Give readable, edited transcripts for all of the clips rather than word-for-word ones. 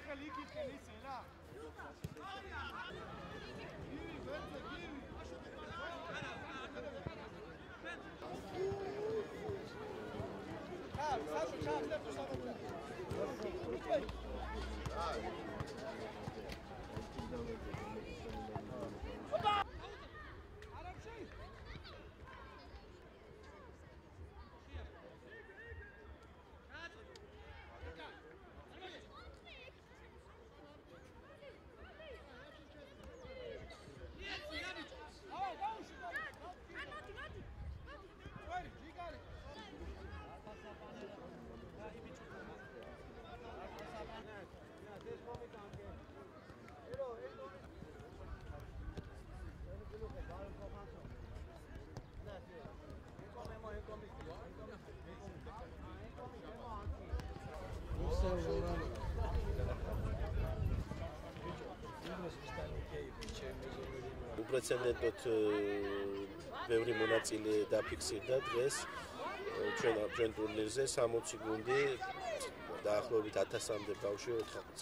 უპრეცედენტოდ ბევრი მონაწილე დაფიქსირდა დღეს ჩვენ ტურნირზე 60 გუნდი დაახლოებით 1000-მდე ბავშვი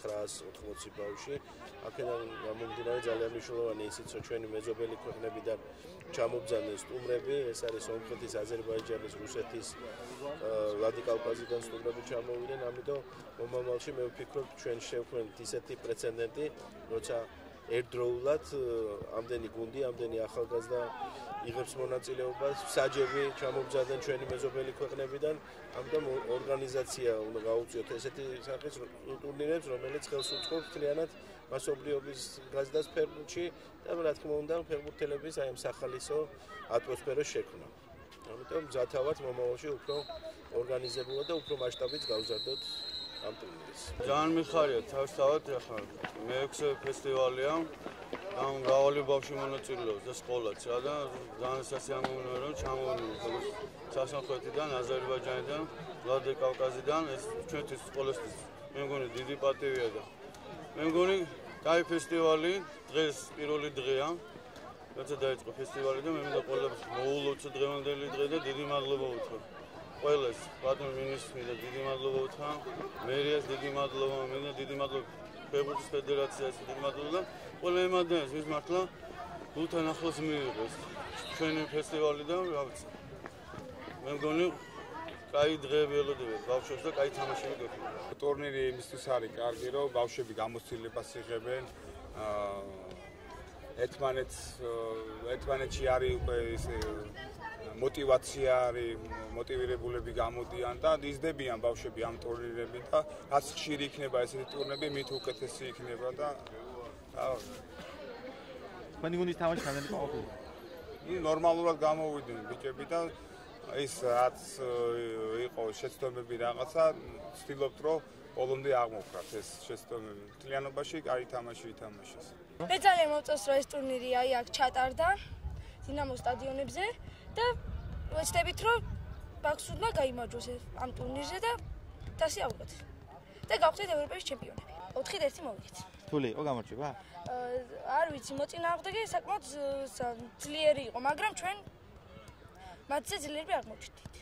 980 ბავშვი აქედან გამომდინარე ძალიან მნიშვნელოვანი ისიც რომ ჩვენი მეზობელი ქვეყნებიდან ჩამობძანეს სტუმრები ეს არის სომხეთის, აზერბაიჯანის, რუსეთის, ვლადიკავკაზიდან სტუმრები ჩამოვიდნენ ამიტომ მომავალში მე ვფიქრობ ჩვენ შევქმნით ისეთი პრეცედენტი როცა ერთდროულად ამდენი გუნდი, ამდენი ახალგაზრდა იღებს მონაწილეობას, საჯები ჩამობძანდნენ ჩვენი მეზობელი ქვეყნებიდან, ამიტომ ორგანიზაცია უნდა გაუწიოთ ესეთი სახის ტურნირებს, რომელიც ხელს უწყობს მთლიანად მასობრივობის გაზრდას ფეხბურთში და რა თქმა უნდა, ფეხბურთელების აი ამ სახალისო ატმოსფეროს შექმნა. ამიტომ მზათავად მომავალში უფრო ორგანიზებულად და უფრო მასშტაბით გავზარდოთ ამ ტურნირს. ძალიან მიხარია თავისთავად ახლა მე-6 ფესტივალია. ამ მრავალი ბავშვი მონაწილეობს და სკოლაც რა და ძალიან სასიამოვნოა რომ ჩამოვიდნენ სასამართლოიდან, აზერბაიჯანიდან, ვლადიკავკაზიდან ეს ჩვენთვის სკოლისთვის მე მგონი დიდი პატივია და მე მგონი კაი ფესტივალი დღეს პირველი დღეა როცა დაიწყო ფესტივალი და მე მინდა ყველას მოულოცო დღევანდელი დღე და დიდი მადლობა უთხრა ყველას ბატონ მინისტრს და დიდი მადლობა უთხრა მერიას დიდი მადლობა მინდა დიდი მადლობა ფეხბურთის ფედერაციას დიდი მადლობა და ყველა ემადანს ვის მართლა გულთან ახლოს მიიღეს ჩვენი ფესტივალი და რა ვიცი მე მგონი კაი დღეები ელოდებათ ბავშვებს და კაი თამაშები გვექნება ტურნირი იმისთვის არის კარგი რომ ბავშვები გამოცდილებას იღებენ ერთმანეთში არის უკვე ის мотивация არის мотивირებულები გამოდიან და იზრდებიან ბავშვები ამ ტურნირებით და რაც ხშირი იქნება ესეთი ტურნირები მით უკეთესი იქნება და თქვენი გუნდის თამაში რამდენი ყოფილი? ნორმალურად გამოვიდნენ ბიჭები და ის რაც იყო შეცდომები რაღაცა ვცდილობთ რომ ბოლომდე აღმოვხვრათ ეს შეცდომები მთლიანობაში კაი თამაში ითამაშეს. მე ძალიან მომწონს რომ ეს ტურნირი აი აქ ჩატარდა დინამოს სტადიონებზე და ვეცდებით რომ ბაქს უნდა გაიმარჯვოს ამ ტურნირზე და დასიავოთ და გავხდეთ ევროპის ჩემპიონები 4-1 მოვიგეთ. რთული იყო გამარჯვება? არ ვიცი მოწინააღმდეგე საკმაოდ ძლიერი იყო მაგრამ ჩვენ მათზე ძლიერი აღმოჩნდით.